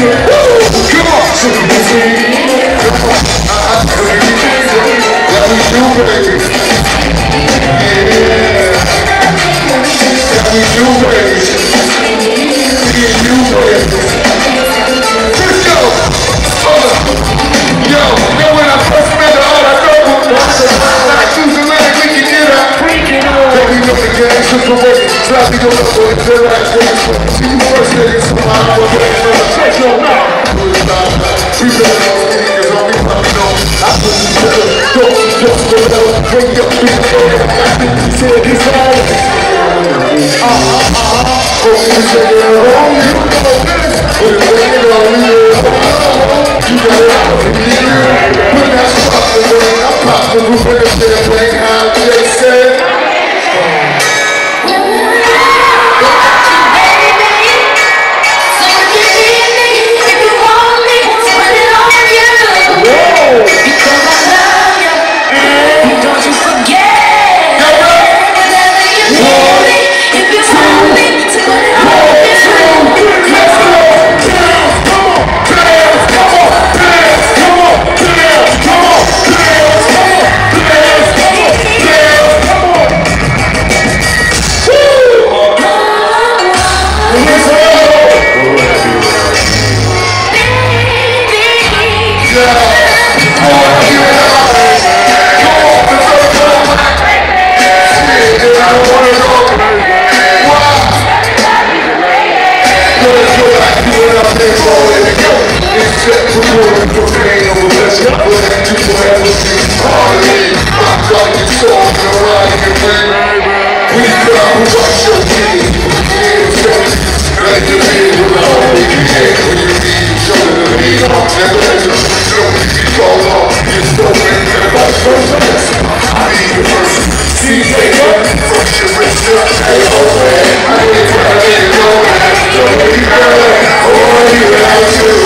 Come on, so you can see. That we do, baby. Yeah. That we do, baby. Me and you, baby. Let's go. Hold up. Yo, when I first met her, all I know was like Susan Lane, we can get her. Baby, know the game, took away. Sloppy go up for the good ass things. See you first, niggas, so I'm going to get it. Shut your mouth. We better know the niggas on me, probably know. I put you together, don't you just go down. Bring your feet over. I think you said this all. Oh, you said it all. You know this. But it's raining on you. You got it out of me. When that spot the rain, I pop the roof of the champagne. How they say. I